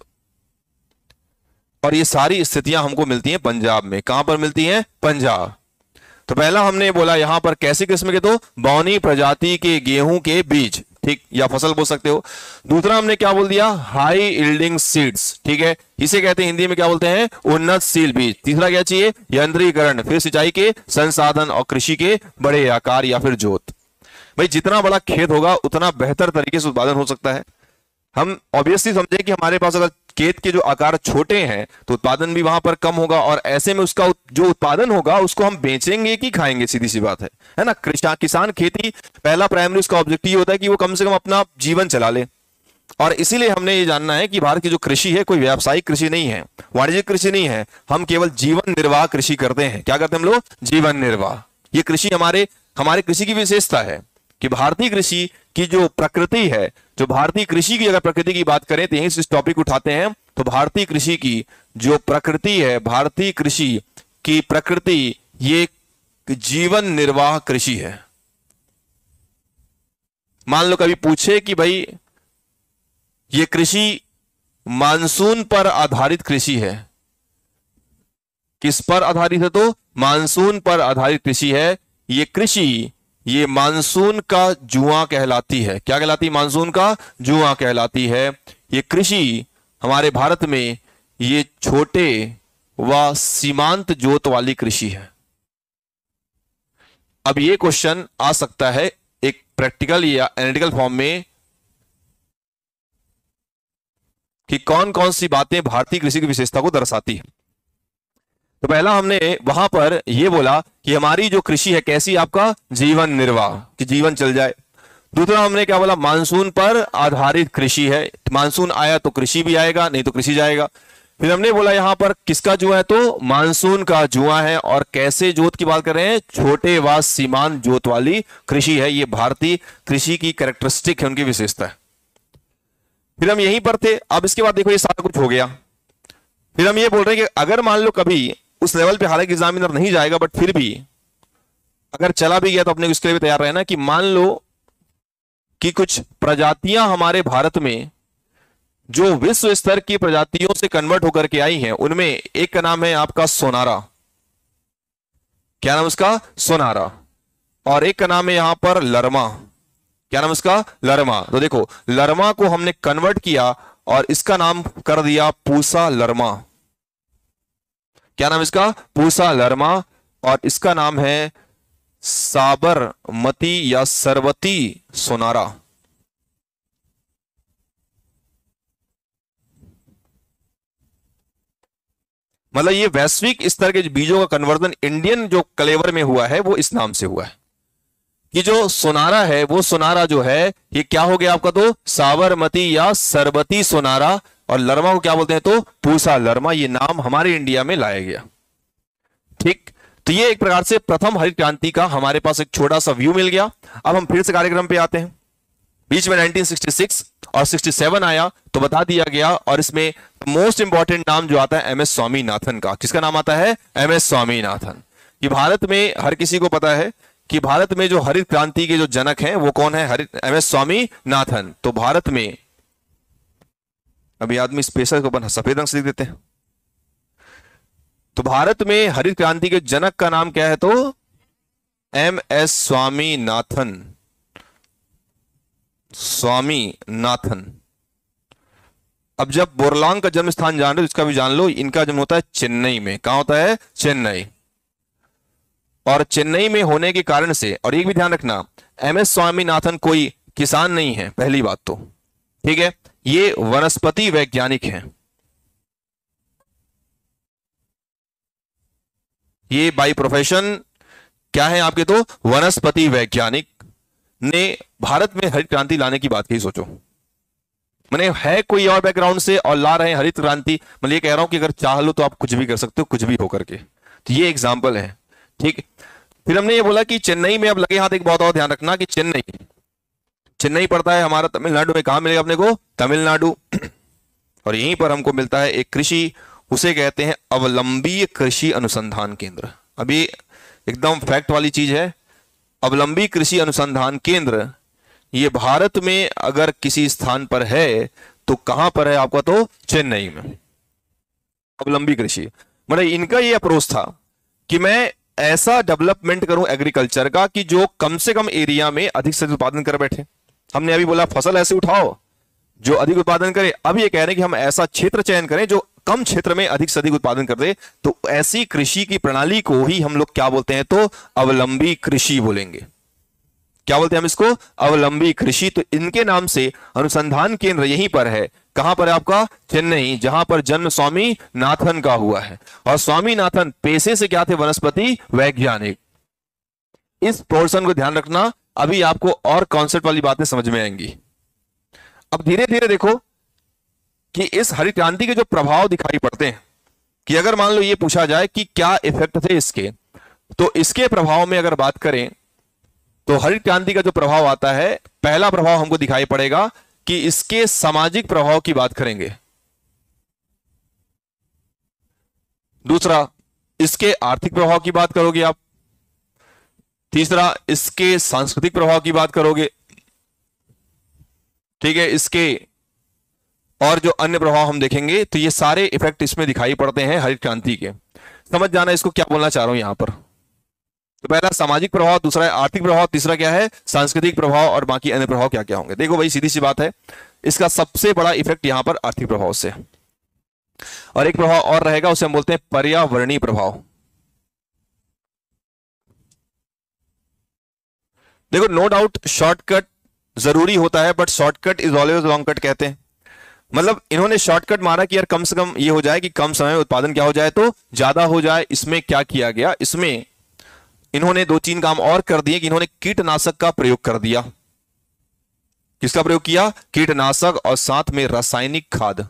और ये सारी स्थितियां हमको मिलती हैं पंजाब में। कहां पर मिलती हैं, पंजाब। तो पहला हमने बोला यहां पर कैसी किस्म के, तो बौनी प्रजाति के गेहूं के बीज, ठीक, या फसल बोल सकते हो। दूसरा हमने क्या बोल दिया, हाई यील्डिंग सीड्स। ठीक है, इसे कहते हैं हिंदी में क्या बोलते हैं, उन्नतशील बीज। तीसरा क्या चाहिए, यंत्रीकरण, फिर सिंचाई के संसाधन, और कृषि के बड़े आकार या फिर जोत। भाई जितना बड़ा खेत होगा उतना बेहतर तरीके से उत्पादन हो सकता है। हम ऑब्वियसली समझे कि हमारे पास अगर खेत के जो आकार छोटे हैं तो उत्पादन भी वहां पर कम होगा, और ऐसे में उसका जो उत्पादन होगा उसको हम बेचेंगे कि खाएंगे, सीधी सी बात है ना। किसान खेती पहला प्राइमरी उसका ऑब्जेक्टिव होता है कि वो कम से कम अपना जीवन चला ले। और इसीलिए हमने ये जानना है कि भारत की जो कृषि है कोई व्यावसायिक कृषि नहीं है, वाणिज्यिक कृषि नहीं है, हम केवल जीवन निर्वाह कृषि करते हैं। क्या करते हैं हम लोग? जीवन निर्वाह। ये कृषि हमारे हमारे कृषि की विशेषता है कि भारतीय कृषि की जो प्रकृति है, जो भारतीय कृषि की अगर प्रकृति की बात करें तो यहीं से इस टॉपिक उठाते हैं, तो भारतीय कृषि की जो प्रकृति है, भारतीय कृषि की प्रकृति ये जीवन निर्वाह कृषि है। मान लो कभी पूछे कि भाई ये कृषि मानसून पर आधारित कृषि है, किस पर आधारित है? तो मानसून पर आधारित कृषि है। ये कृषि ये मानसून का जुआ कहलाती है। क्या कहलाती है? मानसून का जुआ कहलाती है। ये कृषि हमारे भारत में ये छोटे व सीमांत जोत वाली कृषि है। अब ये क्वेश्चन आ सकता है एक प्रैक्टिकल या एनालिटिकल फॉर्म में कि कौन कौन सी बातें भारतीय कृषि की विशेषता को दर्शाती है। तो पहला हमने वहां पर यह बोला कि हमारी जो कृषि है कैसी? आपका जीवन निर्वाह, कि जीवन चल जाए। दूसरा हमने क्या बोला? मानसून पर आधारित कृषि है, मानसून आया तो कृषि भी आएगा, नहीं तो कृषि जाएगा। फिर हमने बोला यहां पर किसका जुआ है? तो मानसून का जुआ है। और कैसे जोत की बात कर रहे हैं? छोटे व सीमांत जोत वाली कृषि है। ये भारतीय कृषि की कैरेक्टरिस्टिक है, उनकी विशेषता है। फिर हम यहीं पर थे। अब इसके बाद देखो ये सारा कुछ हो गया। फिर हम ये बोल रहे हैं कि अगर मान लो कभी उस लेवल पे हालांकि एग्जामिनर नहीं जाएगा, बट फिर भी अगर चला भी गया तो अपने उसके लिए भी तैयार रहना कि मान लो कि कुछ प्रजातियां हमारे भारत में जो विश्व स्तर की प्रजातियों से कन्वर्ट होकर के आई हैं, उनमें एक का नाम है आपका सोनारा। क्या नाम उसका? सोनारा। और एक का नाम है यहां पर लरमा। क्या नाम उसका? लरमा। तो देखो लरमा को हमने कन्वर्ट किया और इसका नाम कर दिया पूसा लरमा। क्या नाम इसका? पूसा लरमा। और इसका नाम है साबरमती या सरवती सोनारा। मतलब ये वैश्विक स्तर के बीजों का कन्वर्जन इंडियन जो कलेवर में हुआ है वो इस नाम से हुआ है कि जो सोनारा है वो सोनारा जो है ये क्या हो गया आपका? तो साबरमती या सरबती सोनारा। और लरमा को क्या बोलते हैं? तो पूसा लरमा। ये नाम हमारे इंडिया में लाया गया। ठीक, तो ये एक प्रकार से प्रथम हरित क्रांति का हमारे पास एक छोटा सा व्यू मिल गया। अब हम फिर से कार्यक्रम पे आते हैं। बीच में 1966 और 67 आया तो बता दिया गया, और इसमें मोस्ट इंपॉर्टेंट नाम जो आता है MS स्वामीनाथन का। किसका नाम आता है? MS स्वामीनाथन। कि भारत में हर किसी को पता है कि भारत में जो हरित क्रांति के जो जनक हैं वो कौन है? MS स्वामीनाथन। तो भारत में अभी आदमी स्पेशल को अपन सफेद रंग से लिख देते हैं। तो भारत में हरित क्रांति के जनक का नाम क्या है? तो MS स्वामीनाथन। स्वामीनाथन। अब जब बोरलॉन्ग का जन्म स्थान जान रहे हो, इसका भी जान लो। इनका जन्म होता है चेन्नई में। कहां होता है? चेन्नई। और चेन्नई में होने के कारण से, और एक भी ध्यान रखना, MS स्वामीनाथन कोई किसान नहीं है, पहली बात तो। ठीक है, ये वनस्पति वैज्ञानिक हैं। ये बाय प्रोफेशन क्या है आपके? तो वनस्पति वैज्ञानिक ने भारत में हरित क्रांति लाने की बात की। सोचो, मैंने है कोई और बैकग्राउंड से और ला रहे हैं हरित क्रांति। मैं ये कह रहा हूं कि अगर चाह लो तो आप कुछ भी कर सकते हो, कुछ भी होकर के। तो ये एग्जाम्पल है। ठीक, फिर हमने ये बोला कि चेन्नई में, अब लगे हाथ एक बहुत और ध्यान रखना कि चेन्नई पड़ता है हमारा तमिलनाडु में। कहां मिलेगा अपने को? तमिलनाडु। और यहीं पर हमको मिलता है एक कृषि, उसे कहते हैं अवलंबीय कृषि अनुसंधान केंद्र। अभी एकदम फैक्ट वाली चीज है। अवलंबी कृषि अनुसंधान केंद्र ये भारत में अगर किसी स्थान पर है तो कहां पर है आपका? तो चेन्नई में। अवलंबी कृषि मतलब इनका ये अप्रोच था कि मैं ऐसा डेवलपमेंट करूं एग्रीकल्चर का कि जो कम से कम एरिया में अधिक से अधिक उत्पादन कर बैठे। हमने अभी बोला फसल ऐसे उठाओ जो अधिक उत्पादन करे। अब ये कह रहे हैं कि हम ऐसा क्षेत्र चयन करें जो कम क्षेत्र में अधिक से अधिक उत्पादन कर दे। तो ऐसी कृषि की प्रणाली को ही हम लोग क्या बोलते हैं? तो अवलंबी कृषि बोलेंगे। क्या बोलते हैं हम इसको? अवलंबी कृषि। तो इनके नाम से अनुसंधान केंद्र यहीं पर है। कहां पर है आपका? चेन्नई, जहां पर जन्म स्वामी नाथन का हुआ है। और स्वामी नाथन पेशे से क्या थे? वनस्पति वैज्ञानिक। इस पोर्शन को ध्यान रखना, अभी आपको और कॉन्सेप्ट वाली बातें समझ में आएंगी। अब धीरे धीरे देखो कि इस हरित क्रांति के जो प्रभाव दिखाई पड़ते हैं, कि अगर मान लो ये पूछा जाए कि क्या इफेक्ट थे इसके, तो इसके प्रभाव में अगर बात करें तो हरित क्रांति का जो प्रभाव आता है, पहला प्रभाव हमको दिखाई पड़ेगा कि इसके सामाजिक प्रभाव की बात करेंगे। दूसरा, इसके आर्थिक प्रभाव की बात करोगे आप। तीसरा, इसके सांस्कृतिक प्रभाव की बात करोगे। ठीक है, इसके और जो अन्य प्रभाव हम देखेंगे, तो ये सारे इफेक्ट इसमें दिखाई पड़ते हैं हरित क्रांति के। समझ जाना इसको क्या बोलना चाह रहा हूं यहां पर। तो पहला सामाजिक प्रभाव, दूसरा है आर्थिक प्रभाव, तीसरा क्या है? सांस्कृतिक प्रभाव, और बाकी अन्य प्रभाव क्या क्या होंगे। देखो भाई, सीधी सी बात है, इसका सबसे बड़ा इफेक्ट यहां पर आर्थिक प्रभाव से। और एक प्रभाव और रहेगा, उसे हम बोलते हैं पर्यावरणीय प्रभाव। देखो, नो डाउट शॉर्टकट जरूरी होता है, but shortcut is always long cut कहते हैं। मतलब इन्होंने शॉर्टकट मारा कि यार कम से कम ये हो जाए कि कम समय में उत्पादन क्या हो जाए तो ज्यादा हो जाए। इसमें क्या किया गया? इसमें इन्होंने 2-3 काम और कर दिए कि इन्होंने कीटनाशक का प्रयोग कर दिया। किसका प्रयोग किया? कीटनाशक, और साथ में रासायनिक खाद।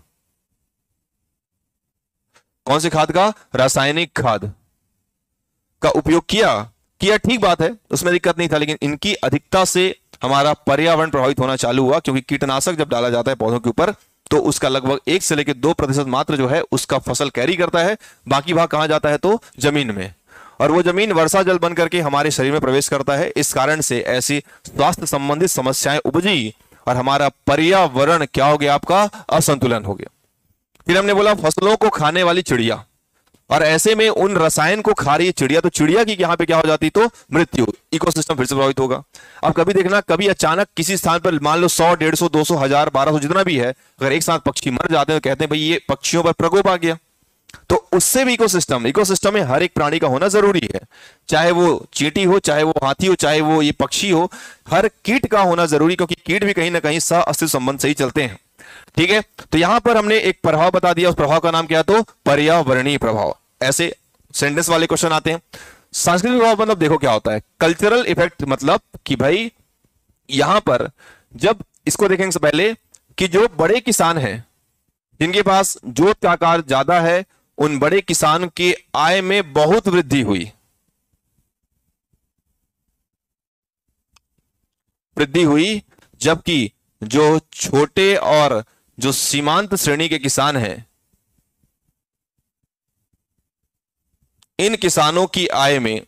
कौन से खाद का? रासायनिक खाद का उपयोग किया। ठीक बात है, उसमें दिक्कत नहीं था, लेकिन इनकी अधिकता से हमारा पर्यावरण प्रभावित होना चालू हुआ, क्योंकि कीटनाशक जब डाला जाता है पौधों के ऊपर तो उसका लगभग 1 से लेकर 2% मात्र जो है उसका फसल कैरी करता है। बाकी भाग कहां जाता है? तो जमीन में, और वो जमीन वर्षा जल बन करके हमारे शरीर में प्रवेश करता है। इस कारण से ऐसी स्वास्थ्य संबंधित समस्याएं उपजी और हमारा पर्यावरण क्या हो गया? आपका असंतुलन हो गया। फिर हमने बोला फसलों को खाने वाली चिड़िया, और ऐसे में उन रसायन को खा रही है चिड़िया, तो चिड़िया की यहां पे क्या हो जाती? तो मृत्यु। इकोसिस्टम फिर से प्रभावित होगा। अब कभी देखना, कभी अचानक किसी स्थान पर मान लो 100, 150, 200, 1000, 1200 जितना भी है, अगर एक साथ पक्षी मर जाते हैं तो कहते हैं भाई ये पक्षियों पर प्रकोप आ गया। तो उससे भी इकोसिस्टम में हर एक प्राणी का होना जरूरी है, चाहे वो चींटी हो, चाहे वो हाथी हो, चाहे वो ये पक्षी हो, हर कीट का होना जरूरी, क्योंकि कीट भी कहीं ना कहीं सह अस्तित्व संबंध से ही चलते हैं। ठीक है, तो यहां पर हमने एक प्रभाव बता दिया, उस प्रभाव का नाम क्या? तो पर्यावरणीय प्रभाव। ऐसे सेंटेंस वाले क्वेश्चन आते हैं। सांस्कृतिक प्रभाव मतलब देखो क्या होता है? कल्चरल इफेक्ट, मतलब कि भाई यहां पर जब इसको देखेंगे से पहले कि जो बड़े किसान हैं जिनके पास जोत का आकार ज्यादा है, उन बड़े किसान की आय में बहुत वृद्धि हुई, जबकि जो छोटे और जो सीमांत श्रेणी के किसान हैं, इन किसानों की आय में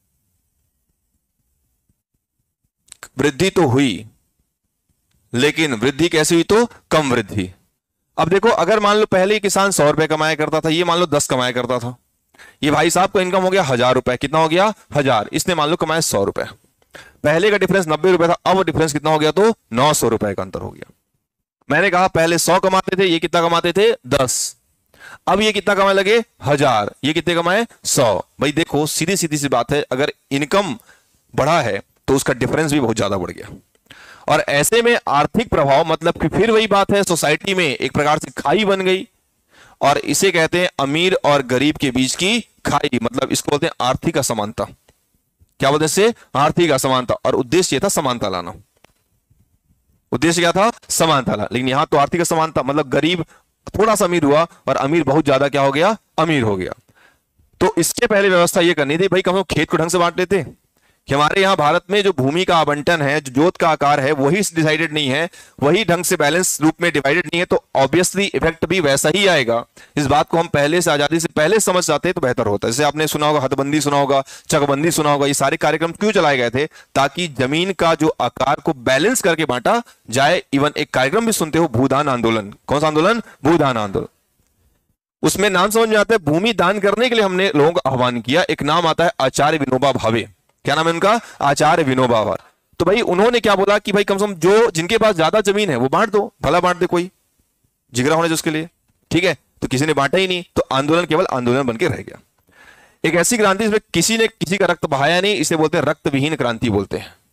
वृद्धि तो हुई, लेकिन वृद्धि कैसे हुई? तो कम वृद्धि। अब देखो, अगर मान लो पहले किसान 100 रुपए कमाया करता था, ये मान लो 10 कमाया करता था, ये भाई साहब का इनकम हो गया 1000 रुपए। कितना हो गया? 1000। इसने मान लो कमाया 100 रुपए। पहले का डिफरेंस 90 रुपए था, अब डिफरेंस कितना हो गया? तो 900 रुपए का अंतर हो गया। मैंने कहा पहले 100 कमाते थे, ये कितना कमाते थे? 10। अब ये कितना कमाए लगे? 1000। ये कितने कमाए? 100। भाई देखो, सीधी सी बात है, अगर इनकम बढ़ा है तो उसका डिफरेंस भी बहुत ज्यादा बढ़ गया। और ऐसे में आर्थिक प्रभाव मतलब कि फिर वही बात है, सोसाइटी में एक प्रकार से खाई बन गई, और इसे कहते हैं अमीर और गरीब के बीच की खाई। मतलब इसको बोलते हैं आर्थिक असमानता। क्या बोलते हैं इसे? आर्थिक असमानता। और उद्देश्य था समानता लाना। उद्देश्य क्या था? समानता लाना। लेकिन यहां तो आर्थिक असमानता मतलब गरीब थोड़ा सा अमीर हुआ और अमीर बहुत ज्यादा क्या हो गया? अमीर हो गया। तो इसके पहले व्यवस्था यह करनी थी भाई, कम से कम खेत को ढंग से बांट लेते कि हमारे यहां भारत में जो भूमि का आवंटन है, जो जोत का आकार है, वही डिसाइडेड नहीं है, वही ढंग से बैलेंस रूप में डिवाइडेड नहीं है, तो ऑब्वियसली इफेक्ट भी वैसा ही आएगा। इस बात को हम पहले से, आजादी से पहले समझ जाते तो बेहतर होता। जैसे आपने सुना होगा, हदबंदी सुना होगा, चकबंदी सुना होगा, ये सारे कार्यक्रम क्यों चलाए गए थे? ताकि जमीन का जो आकार को बैलेंस करके बांटा जाए। इवन एक कार्यक्रम भी सुनते हो, भूदान आंदोलन। कौन सा आंदोलन? भूदान आंदोलन। उसमें नाम समझ में आता है, भूमि दान करने के लिए हमने लोगों का आह्वान किया। एक नाम आता है आचार्य विनोबा भावे। क्या नाम है उनका? आचार्य विनोबा भावे। तो भाई उन्होंने क्या बोला कि भाई कम से कम जो जिनके पास ज्यादा जमीन है वो बांट दो, भला बांट दे, कोई जिगरा होने जिसके लिए। ठीक है, तो किसी ने बांटा ही नहीं, तो आंदोलन केवल आंदोलन बनकर रह गया। एक ऐसी क्रांति जिसमें किसी ने किसी का रक्त बहाया नहीं, इसे बोलते हैं रक्त विहीन क्रांति बोलते हैं।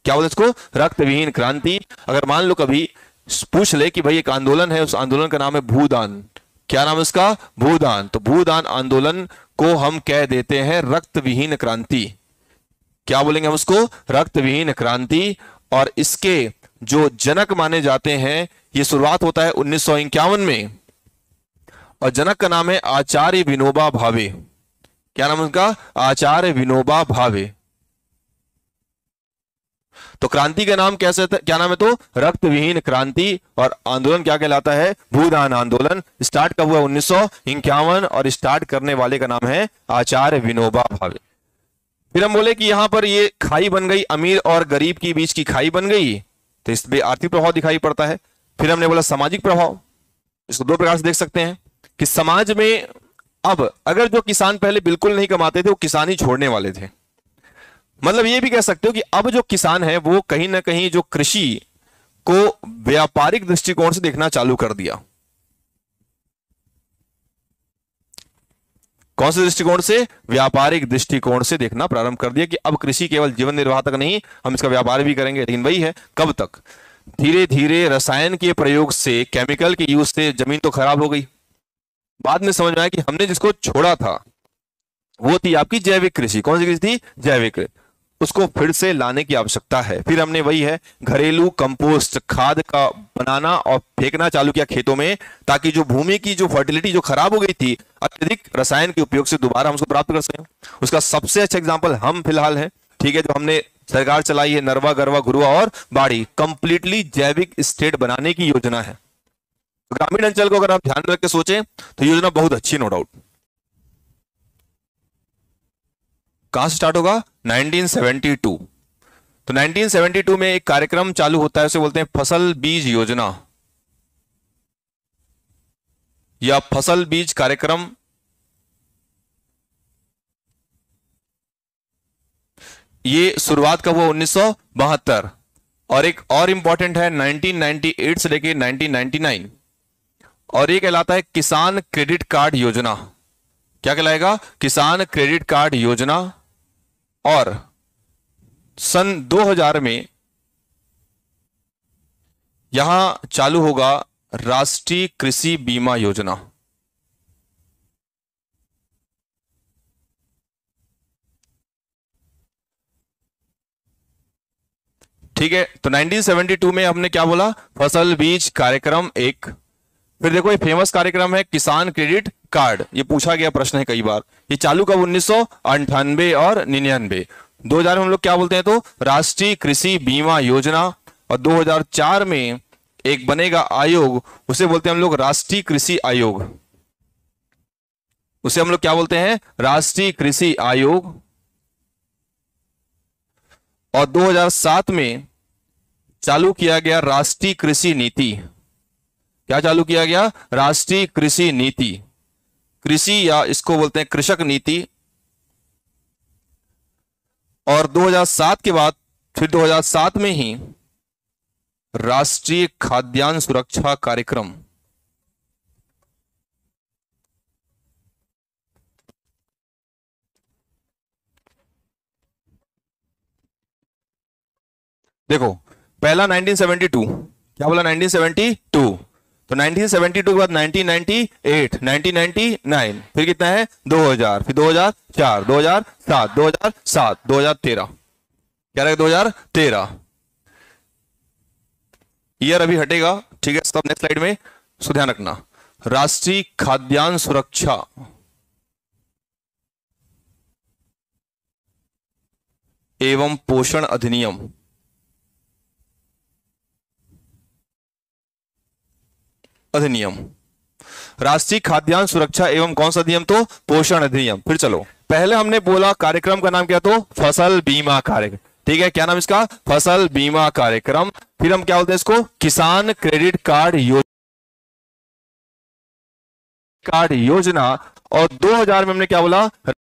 क्या बोलते हैं इसको? रक्त विहीन क्रांति। अगर मान लो कभी पूछ ले कि भाई एक आंदोलन है, उस आंदोलन का नाम है भूदान, क्या नाम है उसका? भूदान। तो भूदान आंदोलन को हम कह देते हैं रक्त विहीन क्रांति। क्या बोलेंगे हम उसको? रक्त विहीन क्रांति। और इसके जो जनक माने जाते हैं, ये शुरुआत होता है 1951 में, और जनक का नाम है आचार्य विनोबा भावे। क्या नाम है उनका? आचार्य विनोबा भावे। तो क्रांति का नाम कैसे क्या नाम है? तो रक्त विहीन क्रांति। और आंदोलन क्या कहलाता है? भूदान आंदोलन। स्टार्ट कब हुआ? 1951, और स्टार्ट करने वाले का नाम है आचार्य विनोबा भावे। फिर हम बोले कि यहां पर ये खाई बन गई, अमीर और गरीब के बीच की खाई बन गई, तो इसमें आर्थिक प्रभाव दिखाई पड़ता है। फिर हमने बोला सामाजिक प्रभाव, इसको दो प्रकार से देख सकते हैं कि समाज में अब अगर जो किसान पहले बिल्कुल नहीं कमाते थे, वो किसान ही छोड़ने वाले थे। मतलब ये भी कह सकते हो कि अब जो किसान है वो कहीं ना कहीं जो कृषि को व्यापारिक दृष्टिकोण से देखना चालू कर दिया। कौन से दृष्टिकोण से? व्यापारिक दृष्टिकोण से देखना प्रारंभ कर दिया कि अब कृषि केवल जीवन निर्वाह तक नहीं, हम इसका व्यापार भी करेंगे। लेकिन वही है, कब तक? धीरे धीरे रसायन के प्रयोग से, केमिकल के यूज से जमीन तो खराब हो गई। बाद में समझ में आया कि हमने जिसको छोड़ा था वो थी आपकी जैविक कृषि। कौन सी कृषि थी? जैविक। उसको फिर से लाने की आवश्यकता है। फिर हमने वही है घरेलू कंपोस्ट खाद का बनाना और फेंकना चालू किया खेतों में, ताकि जो भूमि की जो फर्टिलिटी जो खराब हो गई थी, अत्यधिक रसायन के उपयोग से दोबारा हम उसको प्राप्त कर सकें। उसका सबसे अच्छा एग्जाम्पल हम फिलहाल है, ठीक है, जो हमने सरकार चलाई है, नरवा गरवा घुरुआ और बाड़ी, कंप्लीटली जैविक स्टेट बनाने की योजना है। ग्रामीण अंचल को अगर आप ध्यान में रख के सोचें तो योजना बहुत अच्छी है, नो डाउट। कहां से स्टार्ट होगा? 1972। तो 1972 में एक कार्यक्रम चालू होता है, उसे बोलते हैं फसल बीज योजना या फसल बीज कार्यक्रम। ये शुरुआत कब हुआ? 1972। और एक और इंपॉर्टेंट है 1998 से लेके 1999, और ये कहलाता है किसान क्रेडिट कार्ड योजना। क्या कहलाएगा? किसान क्रेडिट कार्ड योजना। और सन 2000 में यहां चालू होगा राष्ट्रीय कृषि बीमा योजना। ठीक है, तो 1972 में हमने क्या बोला? फसल बीज कार्यक्रम एक। फिर देखो ये फेमस कार्यक्रम है किसान क्रेडिट कार्ड, ये पूछा गया प्रश्न है कई बार। ये चालू कब? 1998 और 99। 2000 में हम लोग क्या बोलते हैं? तो राष्ट्रीय कृषि बीमा योजना। और 2004 में एक बनेगा आयोग, उसे बोलते हैं हम लोग राष्ट्रीय कृषि आयोग। उसे हम लोग क्या बोलते हैं? राष्ट्रीय कृषि आयोग। और 2007 में चालू किया गया राष्ट्रीय कृषि नीति। क्या चालू किया गया? राष्ट्रीय कृषि नीति। कृषि या इसको बोलते हैं कृषक नीति। और 2007 के बाद फिर 2007 में ही राष्ट्रीय खाद्यान्न सुरक्षा कार्यक्रम। देखो पहला 1972, क्या बोला? 1972। तो 1972 के बाद 1998, 1999, फिर कितना है? 2000, फिर 2004, 2007, 2007, 2013। क्या रहेगा? 2013 ईयर अभी हटेगा, ठीक है, सब नेक्स्ट स्लाइड में, सो ध्यान रखना। राष्ट्रीय खाद्यान्न सुरक्षा एवं पोषण अधिनियम। राष्ट्रीय खाद्यान्न सुरक्षा एवं कौन सा अधिनियम? तो पोषण अधिनियम। फिर चलो, पहले हमने बोला कार्यक्रम का नाम क्या? तो फसल बीमा कार्यक्रम, ठीक है। क्या नाम इसका? फसल बीमा कार्यक्रम। फिर हम क्या बोलते हैं इसको? किसान क्रेडिट कार्ड योजना। और 2000 में हमने क्या बोला?